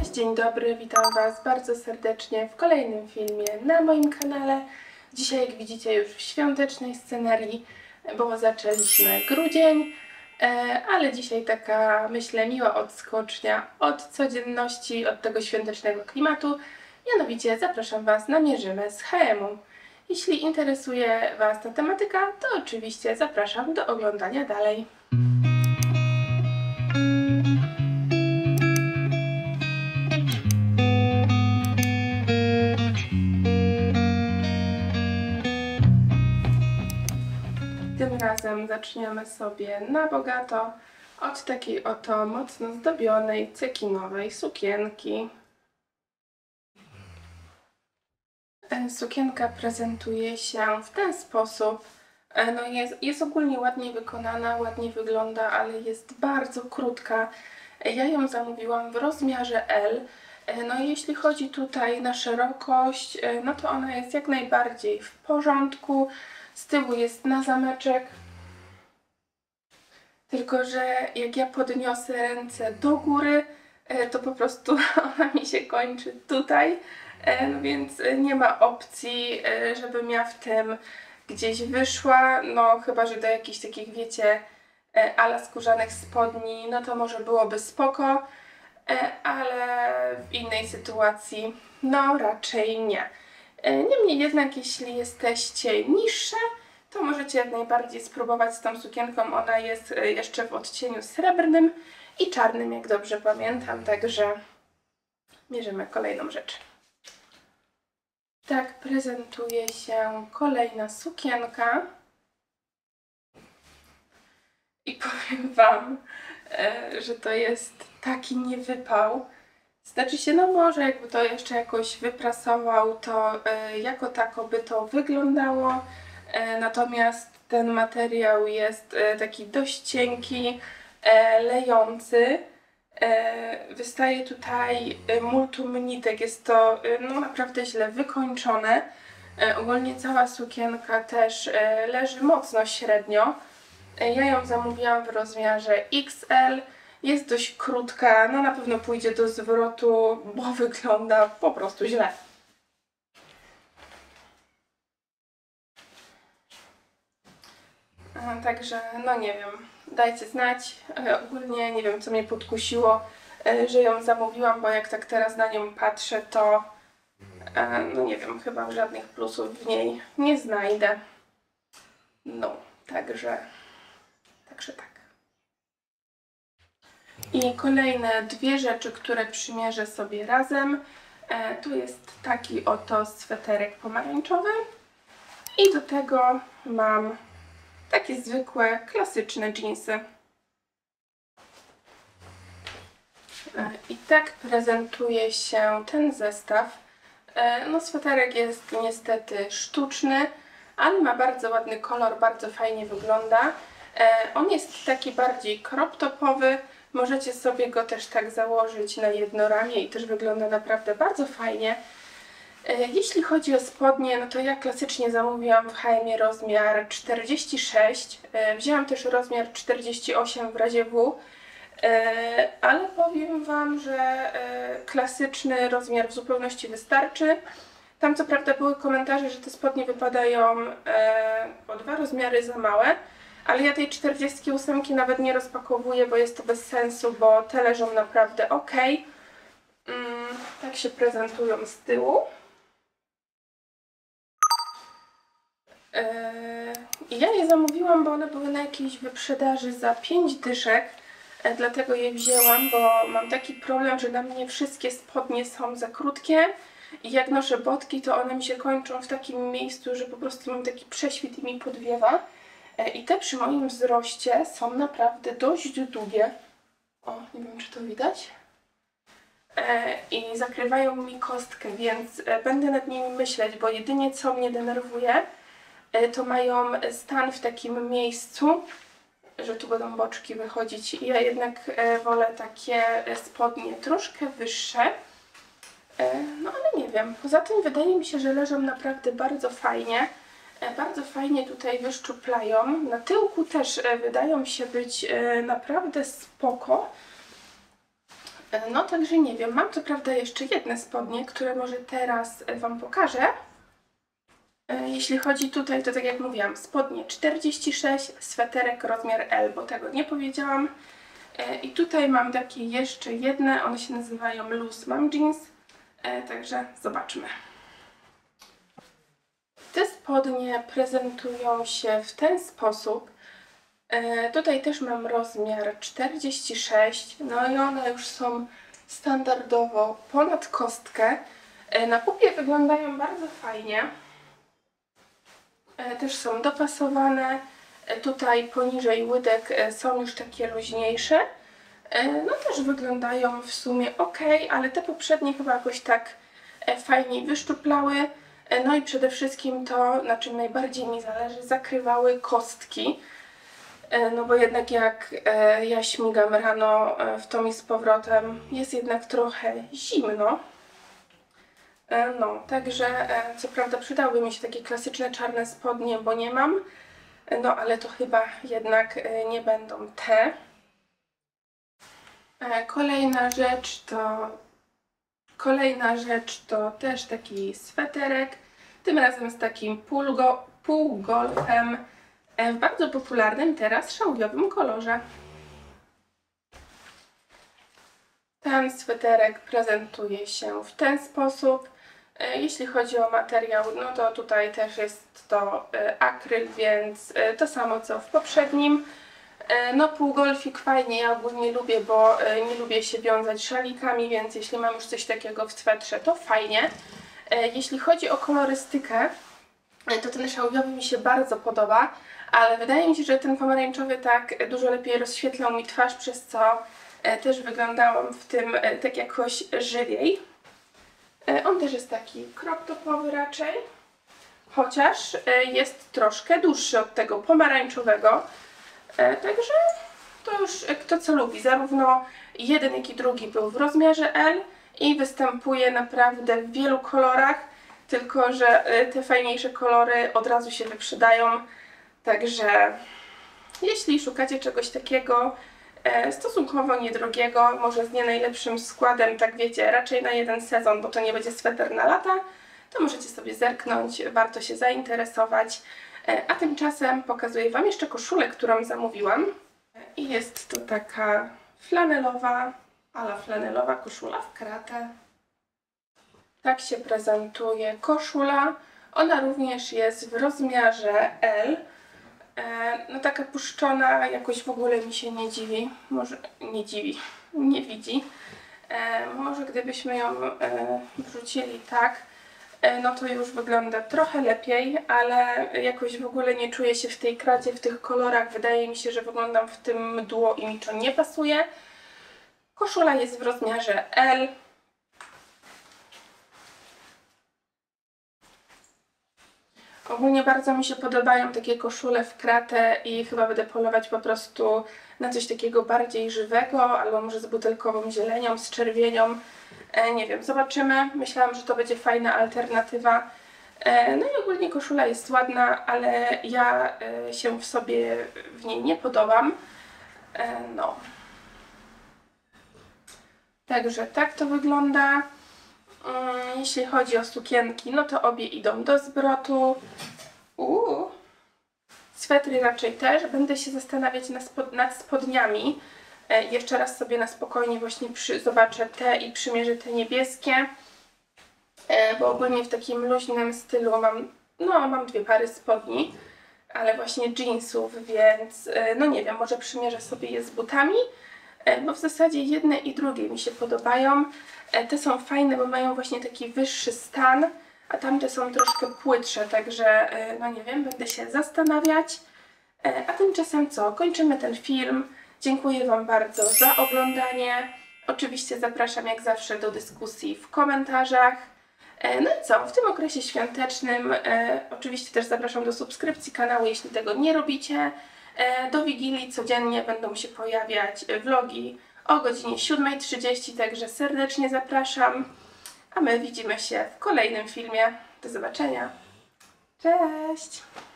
Cześć, dzień dobry, witam Was bardzo serdecznie w kolejnym filmie na moim kanale. Dzisiaj, jak widzicie, już w świątecznej scenerii, bo zaczęliśmy grudzień, ale dzisiaj taka, myślę, miła odskocznia od codzienności, od tego świątecznego klimatu. Mianowicie zapraszam Was na Mierzymy z HM-u. Jeśli interesuje Was ta tematyka, to oczywiście zapraszam do oglądania dalej. Tym razem zaczniemy sobie na bogato od takiej oto mocno zdobionej cekinowej sukienki. Sukienka prezentuje się w ten sposób. No jest ogólnie ładnie wykonana, ładnie wygląda, ale jest bardzo krótka. Ja ją zamówiłam w rozmiarze L. No i jeśli chodzi tutaj na szerokość, no to ona jest jak najbardziej w porządku. Z tyłu jest na zameczek. Tylko że jak ja podniosę ręce do góry, to po prostu ona mi się kończy tutaj. No więc nie ma opcji, żebym ja w tym gdzieś wyszła. No chyba, że do jakichś takich, wiecie, ala skórzanych spodni, no to może byłoby spoko. Ale w innej sytuacji, no raczej nie. Niemniej jednak, jeśli jesteście niższe, to możecie jak najbardziej spróbować z tą sukienką. Ona jest jeszcze w odcieniu srebrnym i czarnym, jak dobrze pamiętam, także mierzymy kolejną rzecz. Tak prezentuje się kolejna sukienka. I powiem Wam, że to jest taki niewypał. Znaczy się, no może jakby to jeszcze jakoś wyprasował, to jako tako by to wyglądało. Natomiast ten materiał jest taki dość cienki, lejący. Wystaje tutaj multum nitek, jest to no, naprawdę źle wykończone. Ogólnie cała sukienka też leży mocno średnio. Ja ją zamówiłam w rozmiarze XL. Jest dość krótka, no na pewno pójdzie do zwrotu, bo wygląda po prostu źle. Także no nie wiem, dajcie znać. Ogólnie nie wiem, co mnie podkusiło, że ją zamówiłam, bo jak tak teraz na nią patrzę, to no nie wiem, chyba żadnych plusów w niej nie znajdę. No, także tak. I kolejne dwie rzeczy, które przymierzę sobie razem. Tu jest taki oto sweterek pomarańczowy i do tego mam takie zwykłe, klasyczne dżinsy. I tak prezentuje się ten zestaw. No sweterek jest niestety sztuczny, ale ma bardzo ładny kolor, bardzo fajnie wygląda. On jest taki bardziej crop topowy. Możecie sobie go też tak założyć na jedno ramię i też wygląda naprawdę bardzo fajnie. Jeśli chodzi o spodnie, no to ja klasycznie zamówiłam w HM rozmiar 46. Wzięłam też rozmiar 48 w razie W. Ale powiem Wam, że klasyczny rozmiar w zupełności wystarczy. Tam co prawda były komentarze, że te spodnie wypadają o 2 rozmiary za małe. Ale ja tej 48 nawet nie rozpakowuję, bo jest to bez sensu, bo te leżą naprawdę ok. Tak się prezentują z tyłu. Ja je zamówiłam, bo one były na jakiejś wyprzedaży za 5 dyszek. Dlatego je wzięłam, bo mam taki problem, że na mnie wszystkie spodnie są za krótkie. I jak noszę botki, to one mi się kończą w takim miejscu, że po prostu mam taki prześwit i mi podwiewa. I te przy moim wzroście są naprawdę dość długie. O, nie wiem, czy to widać. I zakrywają mi kostkę, więc będę nad nimi myśleć, bo jedynie co mnie denerwuje, to mają stan w takim miejscu, że tu będą boczki wychodzić. I ja jednak wolę takie spodnie troszkę wyższe. No ale nie wiem, poza tym wydaje mi się, że leżą naprawdę bardzo fajnie. Bardzo fajnie tutaj wyszczuplają. Na tyłku też wydają się być naprawdę spoko. No także nie wiem, mam co prawda jeszcze jedne spodnie, które może teraz Wam pokażę. Jeśli chodzi tutaj, to tak jak mówiłam, spodnie 46, sweterek rozmiar L, bo tego nie powiedziałam. I tutaj mam takie jeszcze jedne, one się nazywają Loose Mom Jeans, także zobaczmy. Te spodnie prezentują się w ten sposób. Tutaj też mam rozmiar 46, no i one już są standardowo ponad kostkę. Na pupie wyglądają bardzo fajnie. Też są dopasowane. Tutaj poniżej łydek są już takie luźniejsze. No też wyglądają w sumie ok, ale te poprzednie chyba jakoś tak fajniej wyszczuplały. No i przede wszystkim to, na czym najbardziej mi zależy, zakrywały kostki. No bo jednak jak ja śmigam rano w tom i z powrotem, jest jednak trochę zimno. No, także co prawda przydałyby mi się takie klasyczne czarne spodnie, bo nie mam. No, ale to chyba jednak nie będą te. Kolejna rzecz to też taki sweterek. Tym razem z takim półgolfem w bardzo popularnym teraz szałwiowym kolorze. Ten sweterek prezentuje się w ten sposób. Jeśli chodzi o materiał, no to tutaj też jest to akryl, więc to samo co w poprzednim. No półgolfik fajnie, ja ogólnie lubię, bo nie lubię się wiązać szalikami, więc jeśli mam już coś takiego w swetrze, to fajnie. Jeśli chodzi o kolorystykę, to ten szałwiowy mi się bardzo podoba, ale wydaje mi się, że ten pomarańczowy tak dużo lepiej rozświetlał mi twarz, przez co też wyglądałam w tym tak jakoś żywiej. On też jest taki crop topowy raczej, chociaż jest troszkę dłuższy od tego pomarańczowego. Także to już kto co lubi. Zarówno jeden, jak i drugi był w rozmiarze L i występuje naprawdę w wielu kolorach, tylko że te fajniejsze kolory od razu się wyprzedają. Także jeśli szukacie czegoś takiego stosunkowo niedrogiego, może z nie najlepszym składem, tak wiecie, raczej na jeden sezon, bo to nie będzie sweter na lata, to możecie sobie zerknąć, warto się zainteresować. A tymczasem pokazuję Wam jeszcze koszulę, którą zamówiłam. I jest to taka flanelowa, flanelowa koszula w kratę. Tak się prezentuje koszula. Ona również jest w rozmiarze L. No taka puszczona, jakoś w ogóle mi się nie dziwi. Może nie dziwi, nie widzi. Może gdybyśmy ją wrzucili tak, no to już wygląda trochę lepiej, ale jakoś w ogóle nie czuję się w tej kracie, w tych kolorach. Wydaje mi się, że wyglądam w tym mdło i mi to nie pasuje. Koszula jest w rozmiarze L. Ogólnie bardzo mi się podobają takie koszule w kratę i chyba będę polować po prostu na coś takiego bardziej żywego, albo może z butelkową zielenią, z czerwienią. Nie wiem, zobaczymy. Myślałam, że to będzie fajna alternatywa. No i ogólnie koszula jest ładna, ale ja się w sobie w niej nie podobam. No. Także tak to wygląda. Jeśli chodzi o sukienki, no to obie idą do zwrotu. Swetry raczej też. Będę się zastanawiać nad spodniami. Jeszcze raz sobie na spokojnie właśnie zobaczę te i przymierzę te niebieskie. Bo ogólnie w takim luźnym stylu mam dwie pary spodni, ale właśnie jeansów, więc no nie wiem, może przymierzę sobie je z butami. Bo w zasadzie jedne i drugie mi się podobają. Te są fajne, bo mają właśnie taki wyższy stan, a tamte są troszkę płytsze, także no nie wiem, będę się zastanawiać. A tymczasem co? Kończymy ten film. Dziękuję Wam bardzo za oglądanie. Oczywiście zapraszam jak zawsze do dyskusji w komentarzach. No i co? W tym okresie świątecznym oczywiście też zapraszam do subskrypcji kanału, jeśli tego nie robicie. Do Wigilii codziennie będą się pojawiać vlogi o godzinie 7:30, także serdecznie zapraszam. A my widzimy się w kolejnym filmie. Do zobaczenia. Cześć!